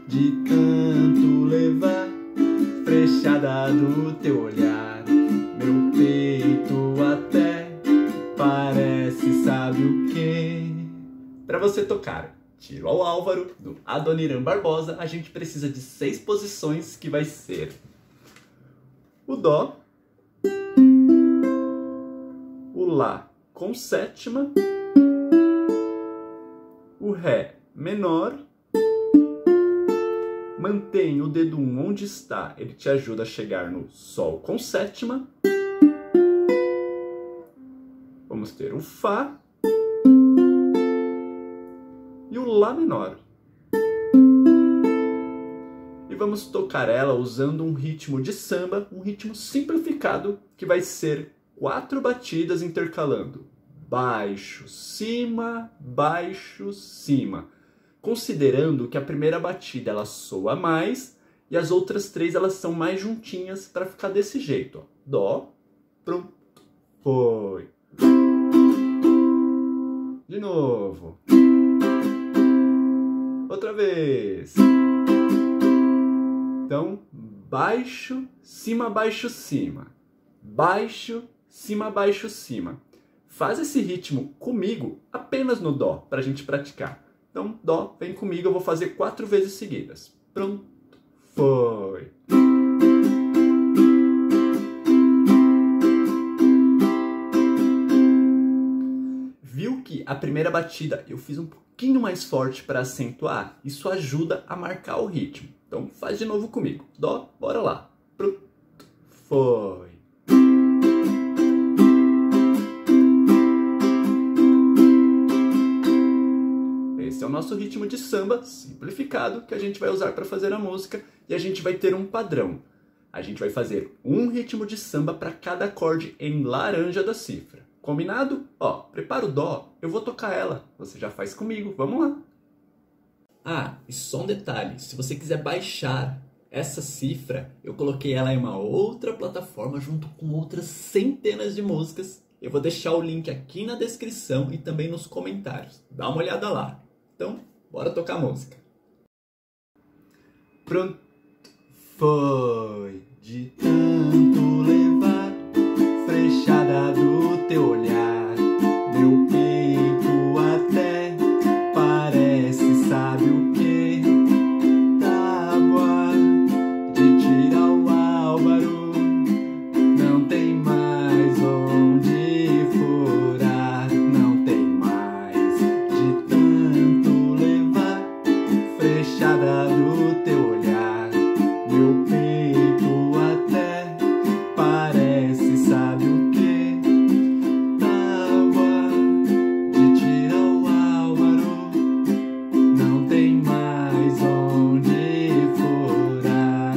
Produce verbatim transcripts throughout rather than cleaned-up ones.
de tanto levar flechada do teu olhar. Meu peito até parece sabe o quê? Para você tocar Tiro ao Álvaro, do Adoniran Barbosa, a gente precisa de seis posições, que vai ser o Dó, o Lá com sétima, o Ré menor, mantém o dedo um onde está, ele te ajuda a chegar no Sol com sétima, vamos ter o Fá e o Lá menor. E vamos tocar ela usando um ritmo de samba, um ritmo simplificado, que vai ser quatro batidas intercalando baixo, cima, baixo, cima. Considerando que a primeira batida ela soa mais e as outras três elas são mais juntinhas para ficar desse jeito. Ó. Dó, pronto, foi. De novo. Outra vez. Então, baixo, cima, baixo, cima. Baixo, cima, baixo, cima. Faz esse ritmo comigo apenas no Dó, para a gente praticar. Então, Dó, vem comigo, eu vou fazer quatro vezes seguidas. Pronto, foi. Viu que a primeira batida eu fiz um pouquinho mais forte para acentuar? Isso ajuda a marcar o ritmo. Então, faz de novo comigo. Dó, bora lá. Pronto, foi. Esse é o nosso ritmo de samba simplificado que a gente vai usar para fazer a música e a gente vai ter um padrão. A gente vai fazer um ritmo de samba para cada acorde em laranja da cifra. Combinado? Ó, prepara o Dó, eu vou tocar ela. Você já faz comigo, vamos lá. Ah, e só um detalhe, se você quiser baixar essa cifra, eu coloquei ela em uma outra plataforma junto com outras centenas de músicas. Eu vou deixar o link aqui na descrição e também nos comentários. Dá uma olhada lá. Então, bora tocar a música. Pronto, foi. De tanto levar flechada do teu olhar, meu peito até parece sabe o que? Tábua de tirar o Álvaro, não tem mais onde furar, não tem mais. De tanto levar flechada do teu olhar, meu peito até parece sabe o que? Tábua de tirar o Álvaro, não tem mais onde furar.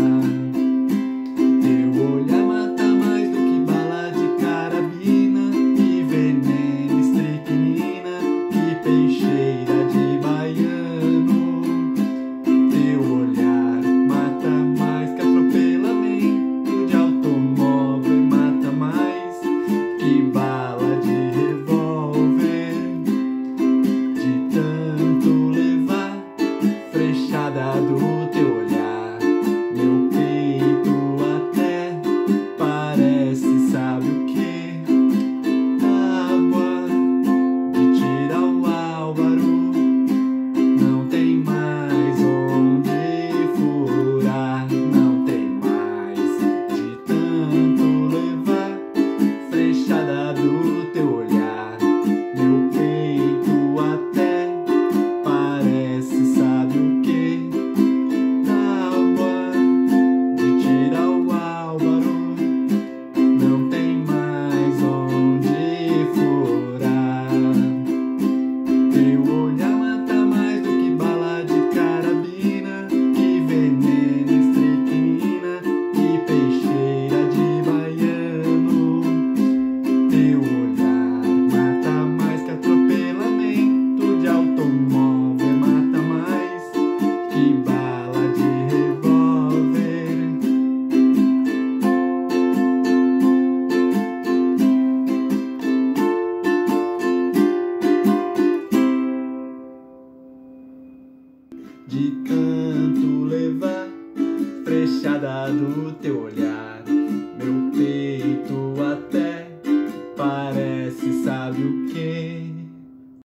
Teu olhar mata mais do que bala de carabina, que veneno, estricnina, que peixeira de baiano. Teu olhar mata mais que atropelamento de automóvel, mata mais que bala de revólver. De tanto levar flechada do teu olhar, meu peito até parece sabe o que? Tábua de tirar o Álvaro, não tem mais onde furar, não tem mais. De tanto levar flechada do teu olhar, meu peito até parece sabe o que? estrechada do teu olhar. Meu peito até parece, sabe o quê?